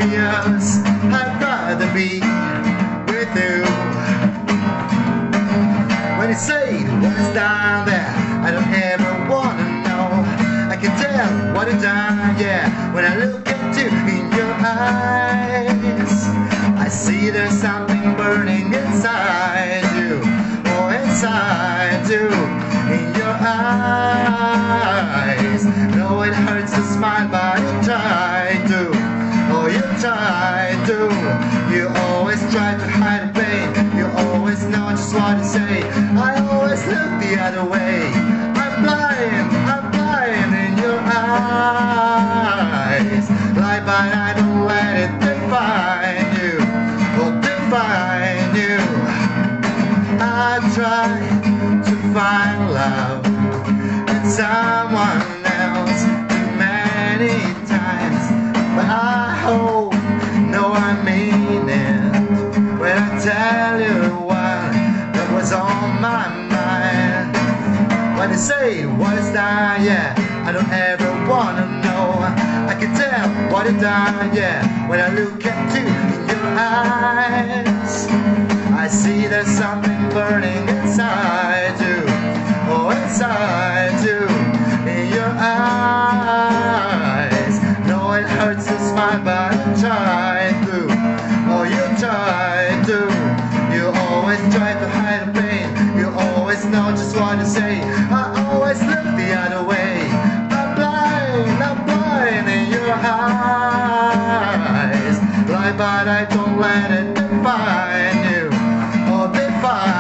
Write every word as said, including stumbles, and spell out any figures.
yours. I'd rather be with you. When you say what is down there, I don't ever wanna know. I can tell what is down, yeah, when I look at you in your eyes. I see there's something burning inside you, oh inside you, in your eyes. No, it hurts to smile, but you try to, oh you try to. You always try to hide the pain, you always know just what to say. I always look the other way. I'm blind, I'm blind in your eyes. Lie, but I don't let it define you, oh define you. I tried to find love in someone else too many times, but I hope, no I mean it when I tell you what that was on my mind. When they say what is done, yeah, I don't ever wanna know. I can tell what is done, yeah, when I look at you in your eyes. I see there's something burning inside you, oh inside you, in your eyes. No, it hurts to smile, but you try to, oh you try to. You always try to hide the pain, you always know just what to say. I always look the other way. I'm blind, I'm blind in your eyes. Lie, but I don't let it define you, oh define